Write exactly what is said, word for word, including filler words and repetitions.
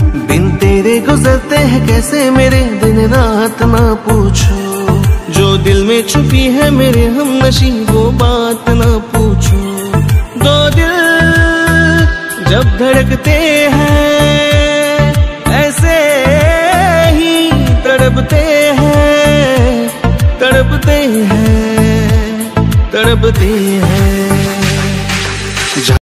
बिन तेरे गुजरते हैं कैसे मेरे दिन रात ना पूछो, जो दिल में छुपी है मेरे हमनशी वो बात ना पूछो। दो दिल जब धड़कते हैं ऐसे ही तड़पते हैं, तड़पते हैं, तड़पते हैं।